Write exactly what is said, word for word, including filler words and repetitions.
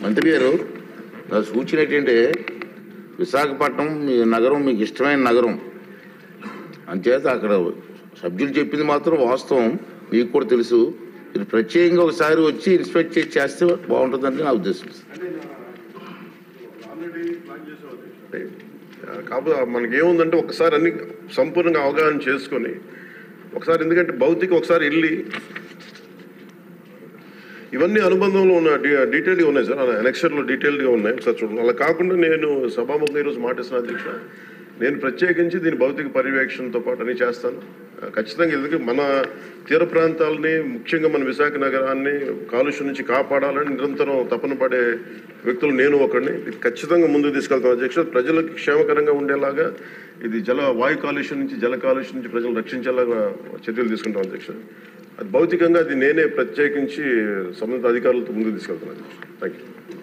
మంత్రి గారు, నా సూచన ఏంటంటే విశాఖపట్నం మీ నగరం మీకు ఇష్టమైన నగరం అంచేత అక్కడ సభ్యులు చెప్పింది మాత్రం వాస్తవం, మీకు కూడా తెలుసు. మీరు ప్రత్యేకంగా ఒకసారి వచ్చి ఇన్స్పెక్ట్ చేసి చేస్తే బాగుంటుందని నా ఉద్దేశం. కాకపోతే మనకి ఏముందంటే ఒకసారి అన్ని సంపూర్ణంగా అవగాహన చేసుకొని ఒకసారి, ఎందుకంటే భౌతిక ఒకసారి వెళ్ళి ఇవన్నీ అనుబంధంలో ఉన్న డీటెయిల్గా ఉన్నాయి సార్, ఎలక్షన్లో డీటెయిల్గా ఉన్నాయి, ఒకసారి చూడండి. అలా కాకుండా నేను సభాముఖంగా ఈరోజు మాటిస్తున్న అధ్యక్ష, నేను ప్రత్యేకించి దీని భౌతిక పర్యవేక్షణతో పాటు అన్ని చేస్తాను ఖచ్చితంగా. ఎందుకంటే మన తీర ప్రాంతాలని, ముఖ్యంగా మన విశాఖ నగరాన్ని కాలుష్యం నుంచి కాపాడాలని నిరంతరం తపన పడే వ్యక్తులు నేను ఒకడిని. ఇది ఖచ్చితంగా ముందుకు తీసుకెళ్తాను అధ్యక్ష. ప్రజలకు క్షేమకరంగా ఉండేలాగా ఇది జల వాయు కాలుష్యం నుంచి జల కాలుష్యం నుంచి ప్రజలు రక్షించేలాగా చర్యలు తీసుకుంటాం అధ్యక్ష. అది భౌతికంగా అది నేనే ప్రత్యేకించి సంబంధిత అధికారులతో ముందుకు తీసుకెళ్తాను అధ్యక్ష. Thank you.